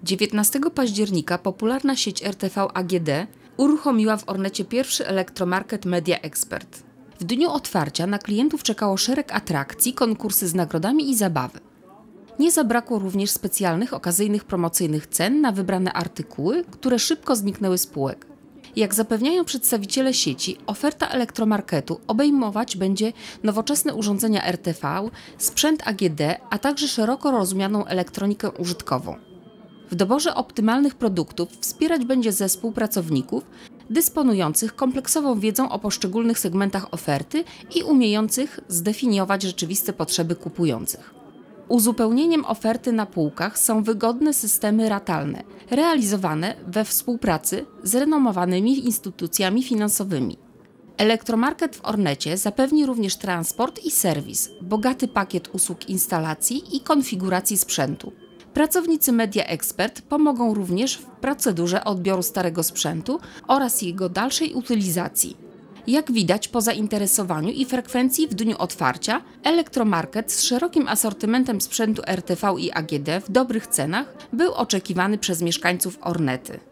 19 października popularna sieć RTV AGD uruchomiła w Ornecie pierwszy elektromarket Media Expert. W dniu otwarcia na klientów czekało szereg atrakcji, konkursy z nagrodami i zabawy. Nie zabrakło również specjalnych, okazyjnych, promocyjnych cen na wybrane artykuły, które szybko zniknęły z półek. Jak zapewniają przedstawiciele sieci, oferta elektromarketu obejmować będzie nowoczesne urządzenia RTV, sprzęt AGD, a także szeroko rozumianą elektronikę użytkową. W doborze optymalnych produktów wspierać będzie zespół pracowników dysponujących kompleksową wiedzą o poszczególnych segmentach oferty i umiejących zdefiniować rzeczywiste potrzeby kupujących. Uzupełnieniem oferty na półkach są wygodne systemy ratalne, realizowane we współpracy z renomowanymi instytucjami finansowymi. Elektromarket w Ornecie zapewni również transport i serwis, bogaty pakiet usług instalacji i konfiguracji sprzętu. Pracownicy Media Expert pomogą również w procedurze odbioru starego sprzętu oraz jego dalszej utylizacji. Jak widać po zainteresowaniu i frekwencji w dniu otwarcia, elektromarket z szerokim asortymentem sprzętu RTV i AGD w dobrych cenach był oczekiwany przez mieszkańców Ornety.